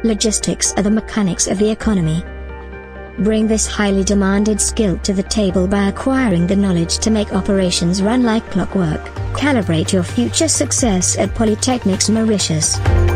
Logistics are the mechanics of the economy. Bring this highly demanded skill to the table by acquiring the knowledge to make operations run like clockwork. Calibrate your future success at Polytechnics Mauritius.